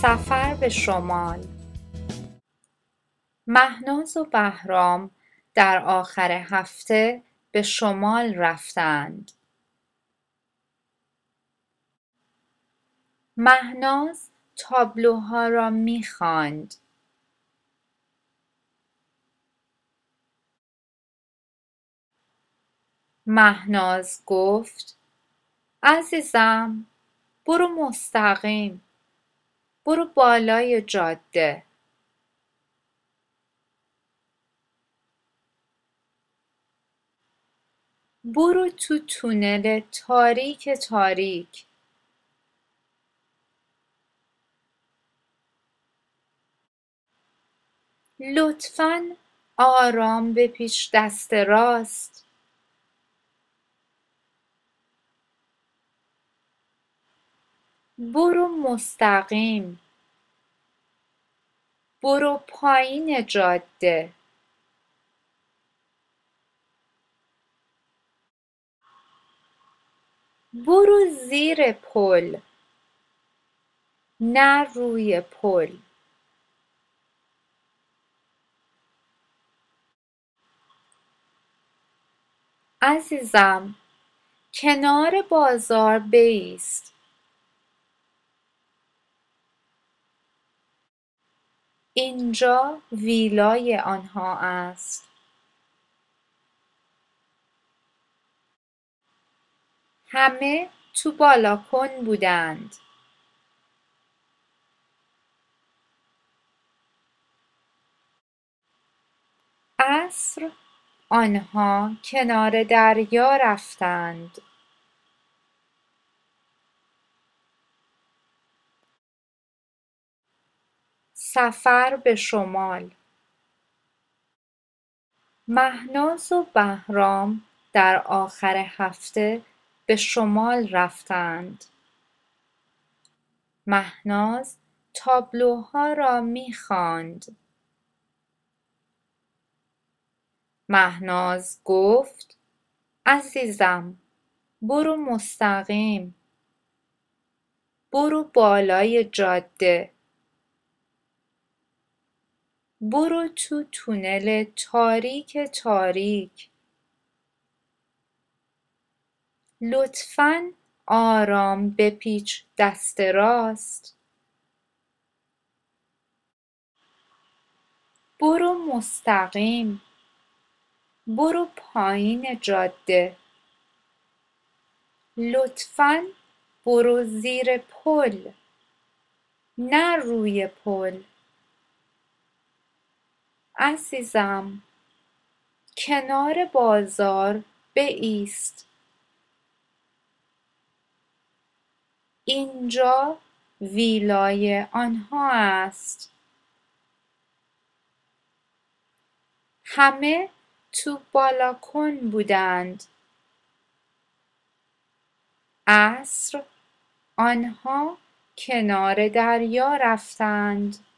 سفر به شمال. مهناز و بهرام در آخر هفته به شمال رفتند. مهناز تابلوها را می‌خواند. مهناز گفت: عزیزم، برو مستقیم، برو بالای جاده. برو تو تونل تاریک تاریک. لطفاً آرام بپیچ دست راست. برو مستقیم. برو پایین جاده. برو زیر پل، نه روی پل. عزیزم، کنار بازار بایست. اینجا ویلای آنها است. همه تو بالاکن بودند. عصر آنها کنار دریا رفتند. سفر به شمال. مهناز و بهرام در آخر هفته به شمال رفتند. مهناز تابلوها را می‌خواند. مهناز گفت: عزیزم، برو مستقیم، برو بالای جاده. برو تو تونل تاریک تاریک. لطفاً آرام بپیچ دست راست. برو مستقیم. برو پایین جاده. لطفاً برو زیر پل، نه روی پل. عزیزم، کنار بازار بایست. اینجا ویلای آنها است. همه تو بالاکن بودند. عصر آنها کنار دریا رفتند.